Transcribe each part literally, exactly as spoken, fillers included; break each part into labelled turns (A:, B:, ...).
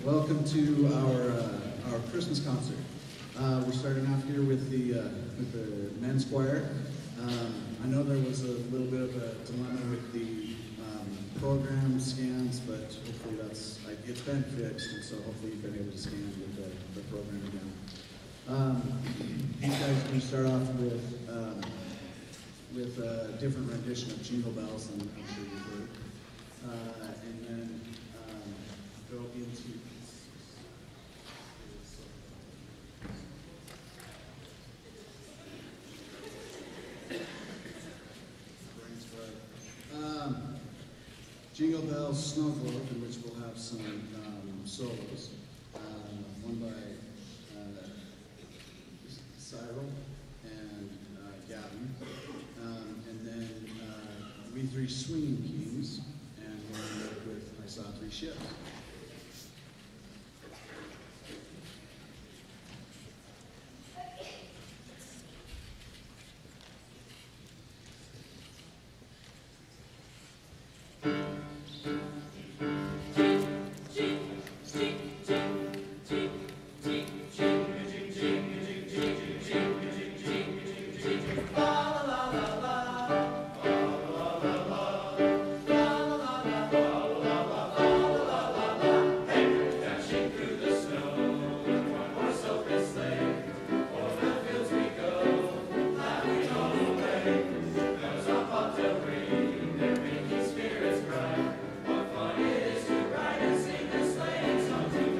A: Welcome to our uh, our Christmas concert. Uh, we're starting off here with the uh, with the men's choir. Um, I know there was a little bit of a dilemma with the um, program scans, but hopefully that's like, it's been fixed, and so hopefully you've been able to scan with the, the program again. Um, these guys can start off with um, with a different rendition of Jingle Bells than I'm sure you've heard, uh, and then um, go into. Um, Jingle Bells, Snow Globe, in which we'll have some um, solos. Uh, one by uh, Cyril and uh, Gavin. Um, and then uh, We Three Swinging Kings, and we'll end up with I Saw Three Ships.
B: Spirits bright, what fun it is to ride and sing the sleighing song together.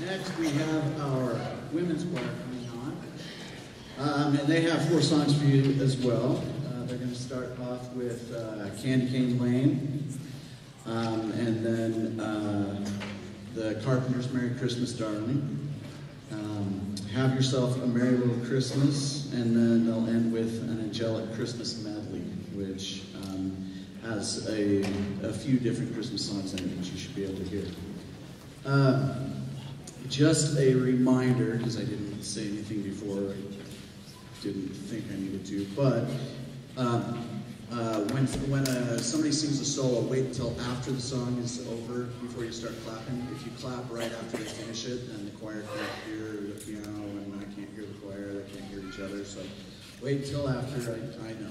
A: next we have our women's choir coming on. Um, and they have four songs for you as well. Uh, they're going to start off with uh, Candy Cane Lane, um, and then uh, the Carpenters' Merry Christmas, Darling. Um, have Yourself a Merry Little Christmas, and then they'll end with an Angelic Christmas medley, which um, has a, a few different Christmas songs in it that you should be able to hear. Uh, just a reminder, because I didn't say anything before, I didn't think I needed to, but um, uh, when, when uh, somebody sings a solo, wait until after the song is over before you start clapping. If you clap right after they finish it, then the choir can't hear the piano, and I can't hear the choir, they can't hear each other, so wait until after. I, I know.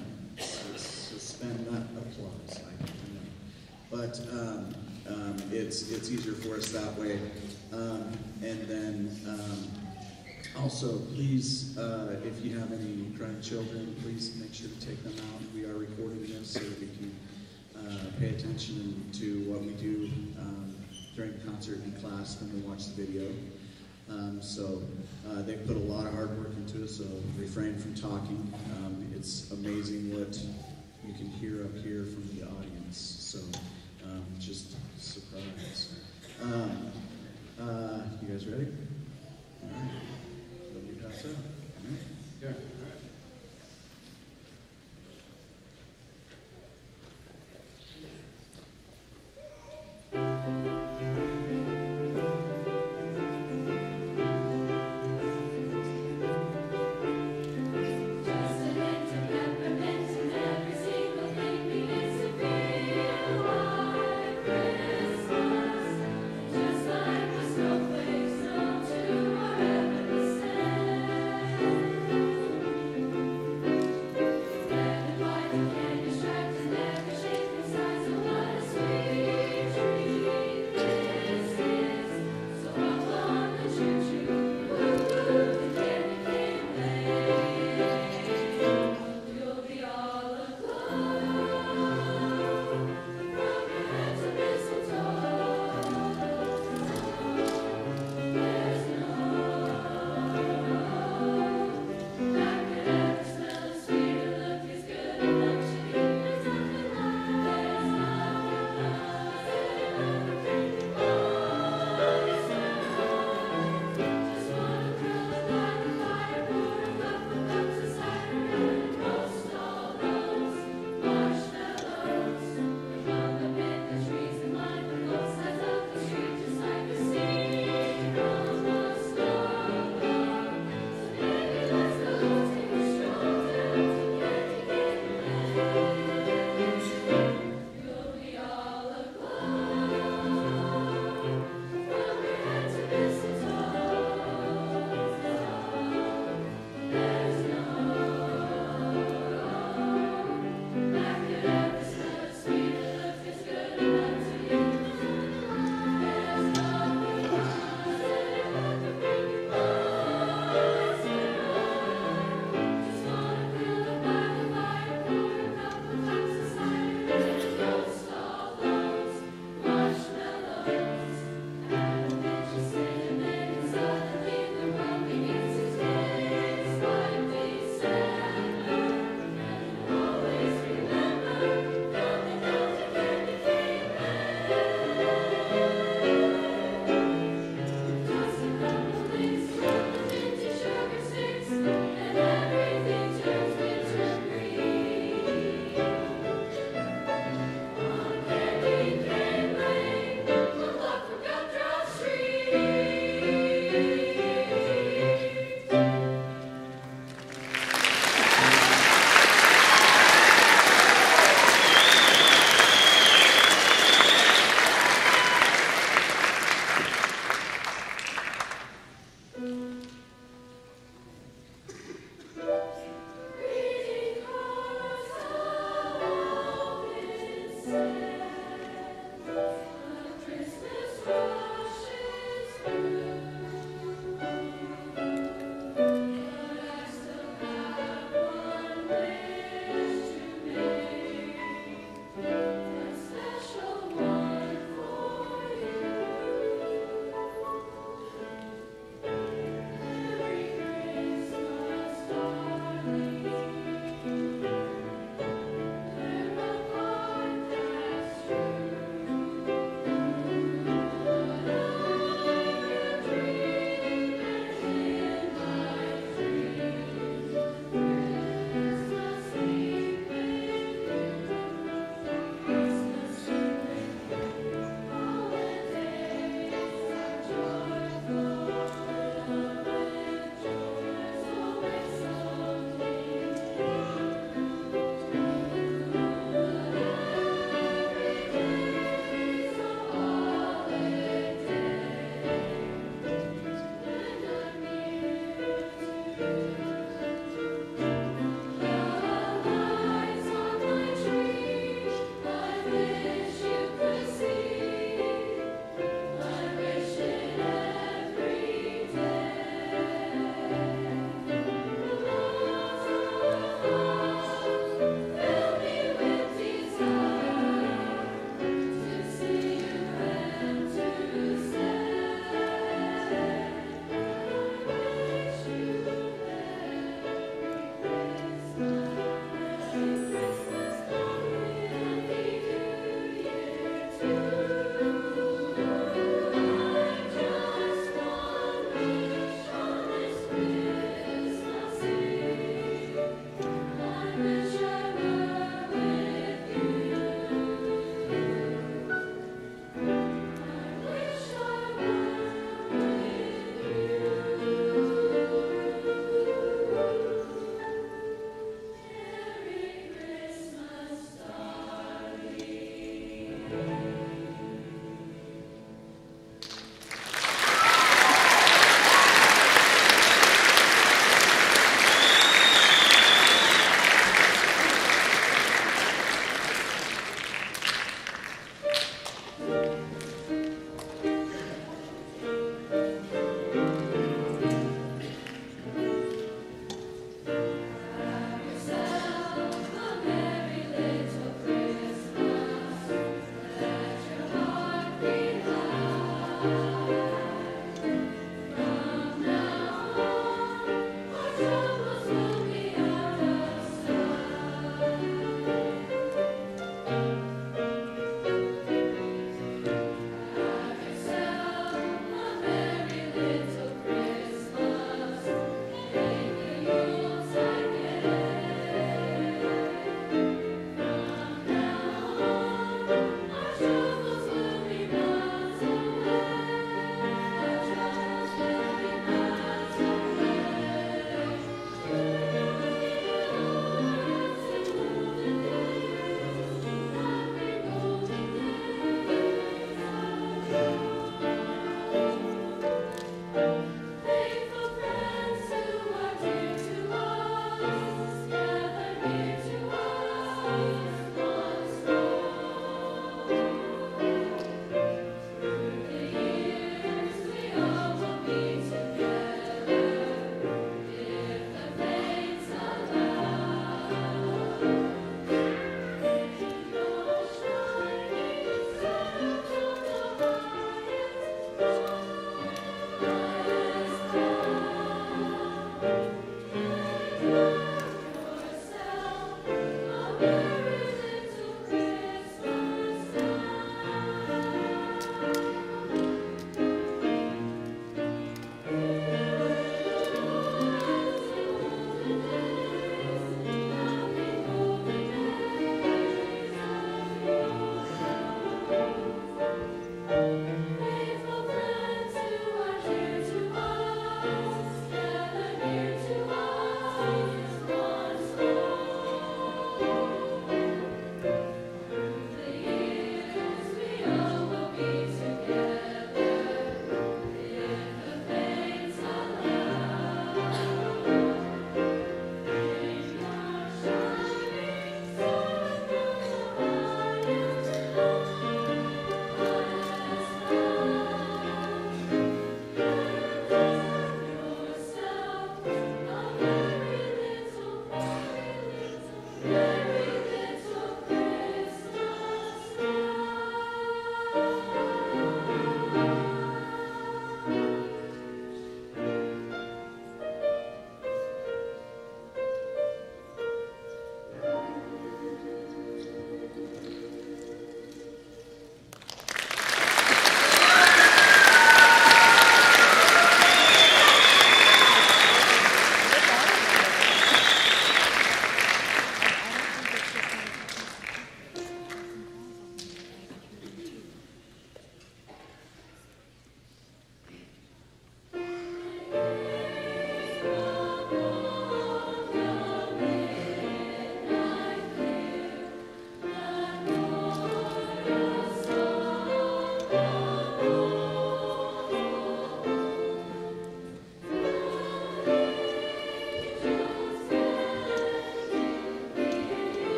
A: Suspend that applause. I, I know. But um, um, it's, it's easier for us that way. Um, and then um, also, please, uh, if you have any crying children, please make sure to take them out. We are recording this so that we can uh, pay attention to what we do um, during the concert in class when we watch the video. Um, so uh, they put a lot of hard work into it, so refrain from talking. Um, it's amazing what you can hear up here from the audience, so um, just surprise. Um, uh, you guys ready? All right. Let me pass out. All right. Yeah.
B: Just like the snowflakes, no tomorrow ever the same.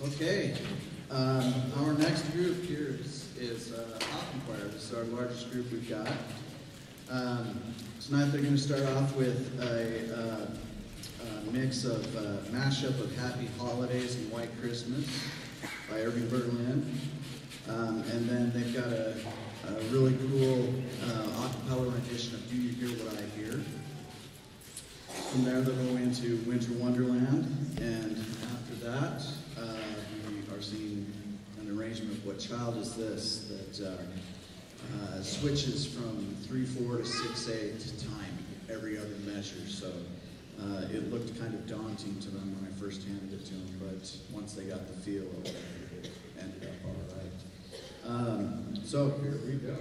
A: Okay, um, our next group here is, is uh, Hoffman Choir. This is our largest group we've got. Um, tonight they're going to start off with a, uh, a mix of uh, mashup of Happy Holidays and White Christmas by Irving Berlin. Um, and then they've got a, a really cool uh, a cappella rendition of Do You Hear What I Hear? From there they'll go into Winter Wonderland, and after that uh, we are seeing an arrangement of What Child Is This? That uh, uh, switches from three four to six eight time every other measure. So uh, it looked kind of daunting to them when I first handed it to them, but once they got the feel of it, it ended up all right. Um, so here we go.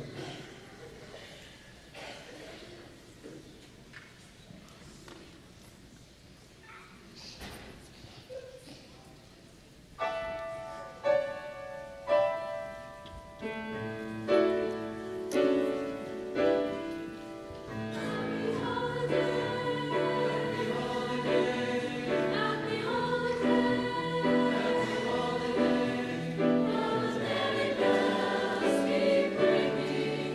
B: Happy holiday,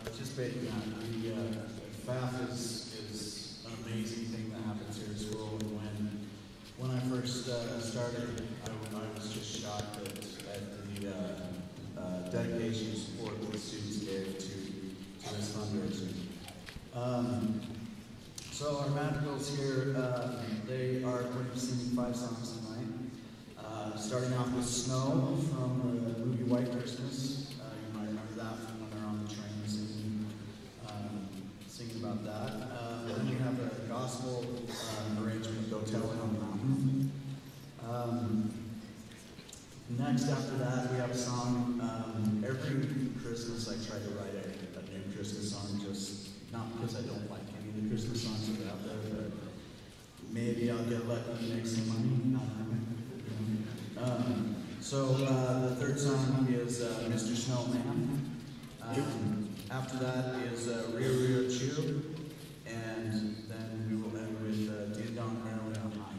A: participate in that. The uh, F A F is, is an amazing thing that happens here at school. And when when I first uh, started, I, I was just shocked at, at the uh, uh, dedication and support that the students gave to, to this fundraiser. Um, so our madrigals here, uh, they are going to be singing five songs tonight. Uh, starting off with Snow from the movie White Christmas. Uh, you might remember that from when they're on the train singing, um, singing about that. Uh, then we have a gospel uh, arrangement, Go Tell It on the Mountain. Um, next after that, we have a song. Um, every Christmas I try to write a, a new Christmas song, just not because I don't like any of the Christmas songs that are out there, but maybe I'll get lucky and make some money. Um, so uh, the third song is uh, Mister Snowman. Um, after that is uh, Rio Rio Chew, and then we will end with uh, Ding Dong Merrily on High.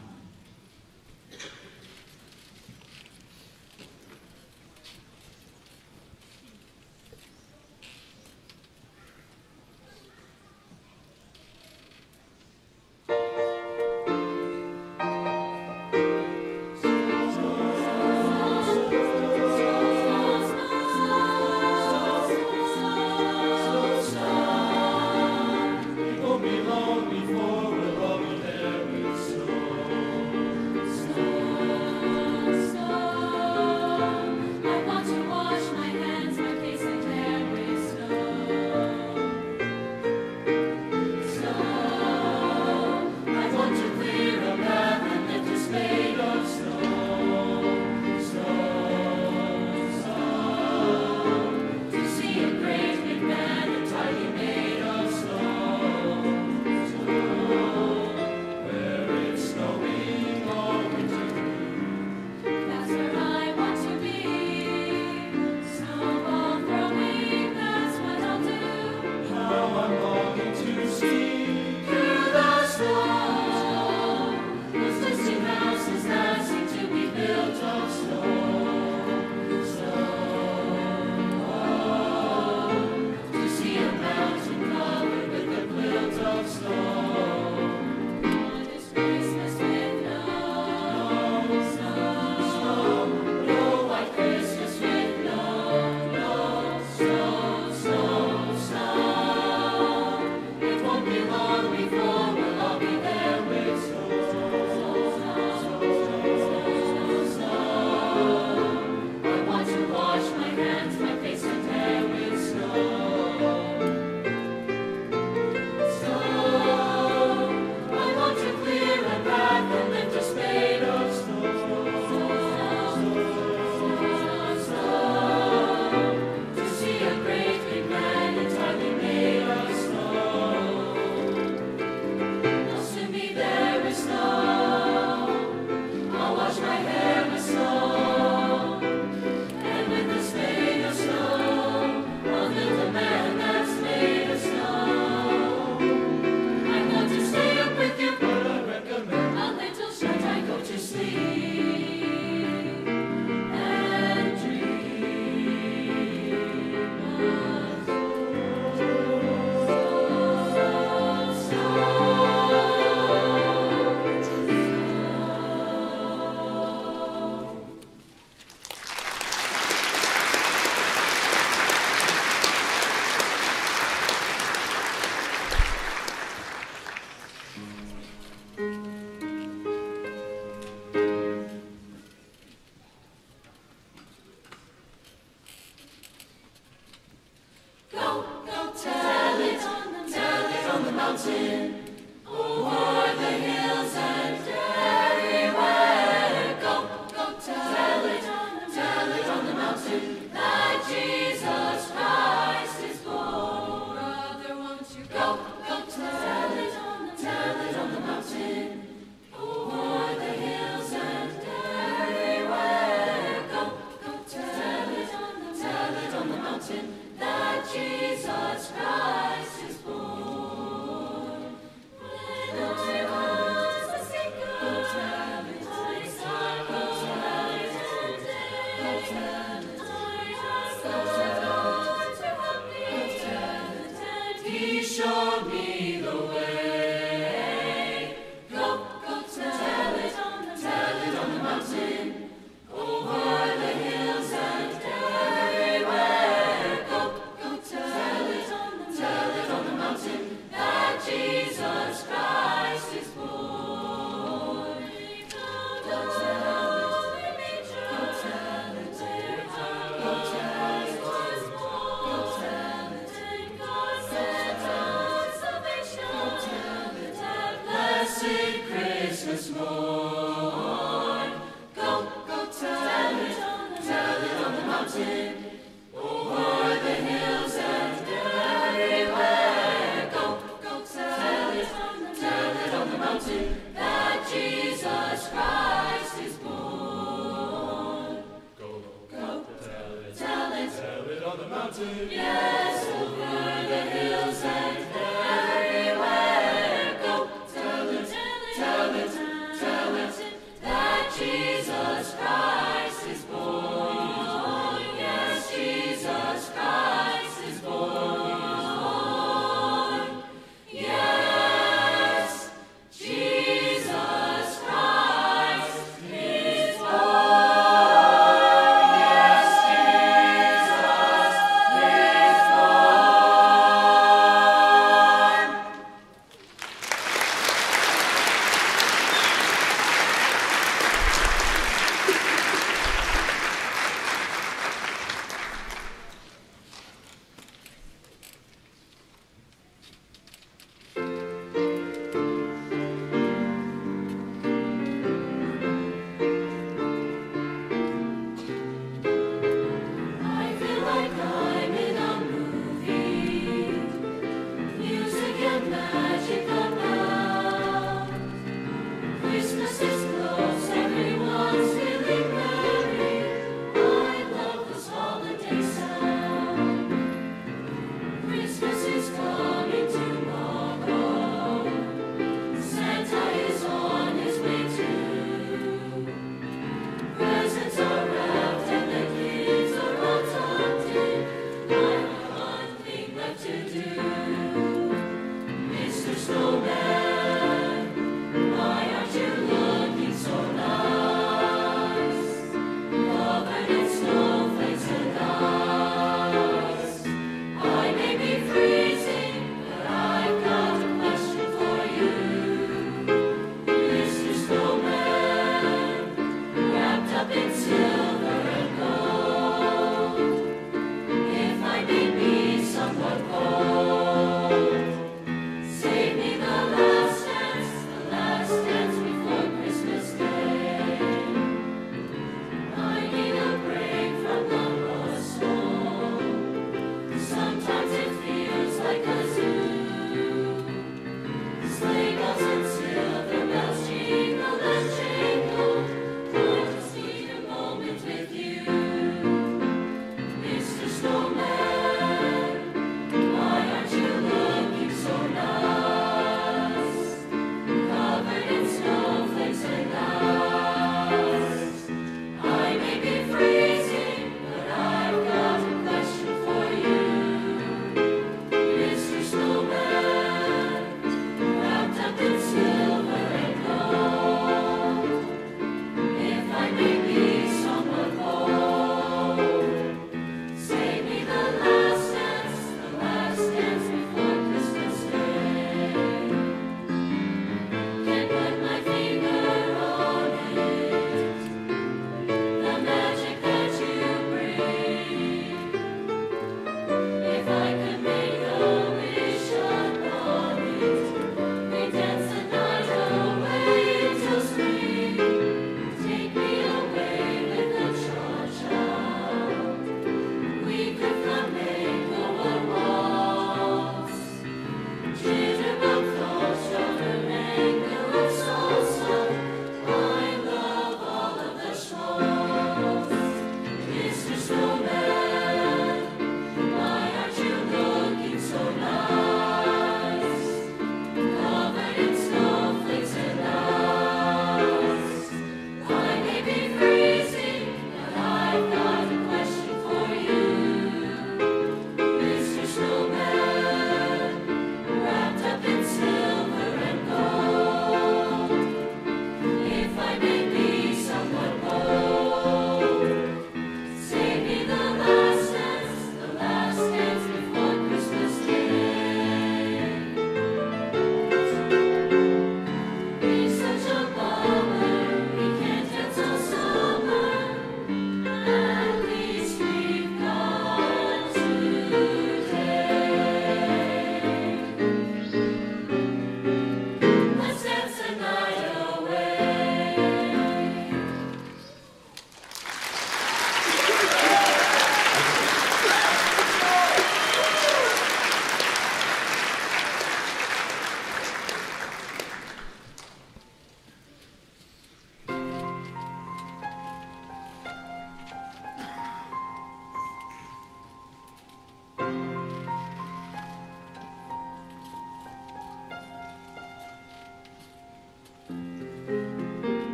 B: That Jesus Christ is born. showed me the way. Go, go, tell it on the, tell it on the mountain, over the hills and everywhere. Go, go, tell it on the, tell it on the mountain, that Jesus Christ is born. Go, go, tell it, go, tell it, go, tell it, was born. Go, tell it, God sent us salvation. Go, tell it, that blessed Christmas morn. Go, go, tell it, tell it on the mountain, over the hills and everywhere. Go, go, tell it, tell it on the mountain, that Jesus Christ is born.
C: Go,
B: Go,
C: tell it,
B: tell it,
C: tell it on the mountain.
B: yes, over the hills and everywhere. Go, tell it, tell it, tell it,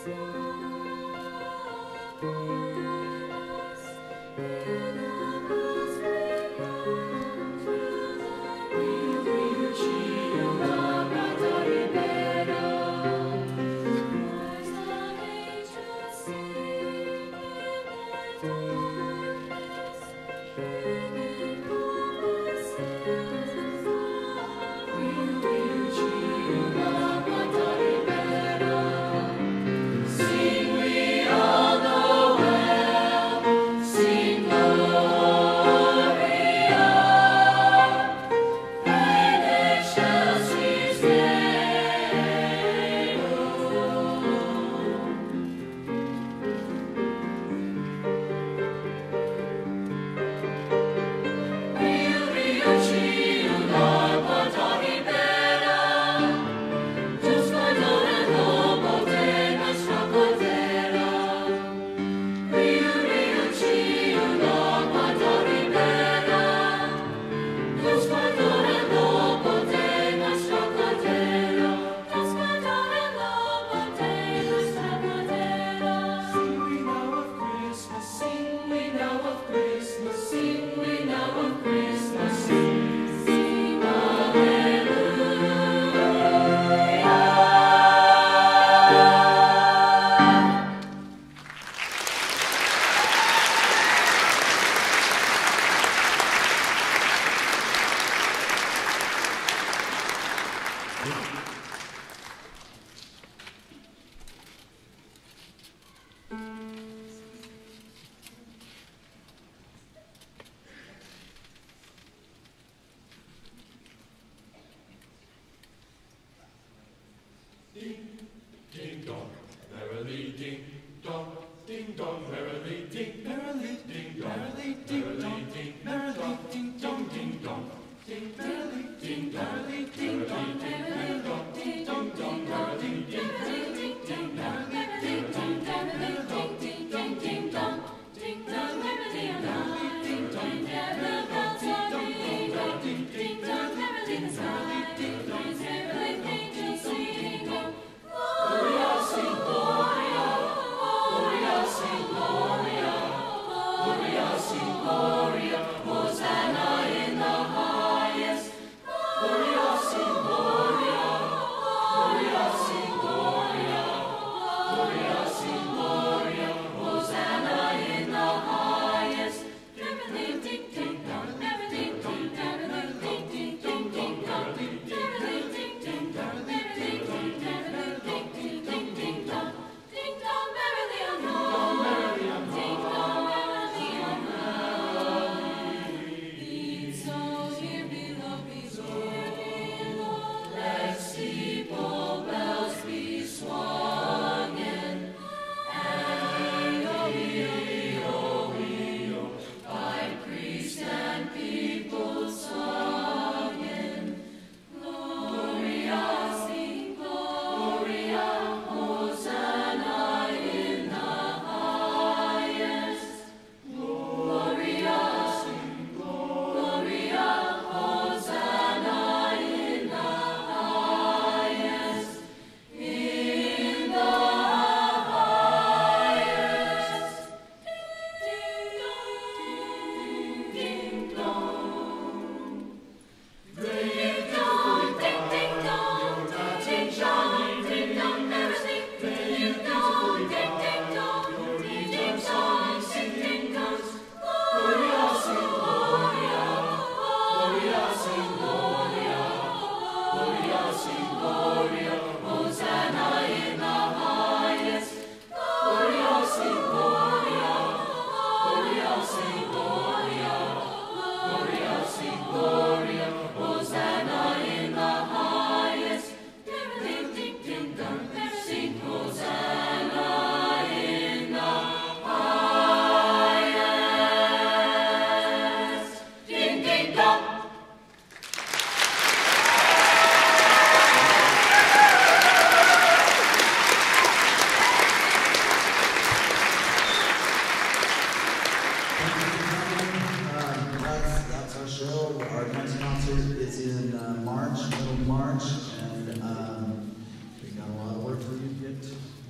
A: March, middle of March, and um, we got a lot of work for you to get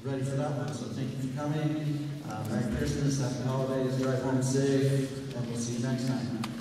D: ready for that one. So thank you for coming. Uh, Merry Christmas, Happy Holidays, drive home safe, and we'll see you next time.